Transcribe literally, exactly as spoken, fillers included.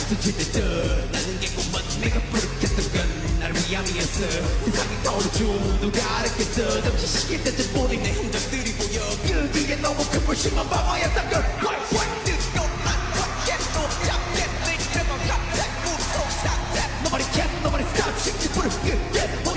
스쳐지듯 나는 개꿈만 내가 부르겠던 건 나를 위함이었어. 세상이 떠오르죠 누가 알았겠어. 잠시 시계 때듯 보는 내 흔적들이 보여. 그 뒤에 너무 큰 불심한 방어였던 걸. 왈왈 뜨거운 컷겟도 잡겠네. 내가 갑자기 무서운 상태. Nobody can, nobody stop. 심지 불을 끄게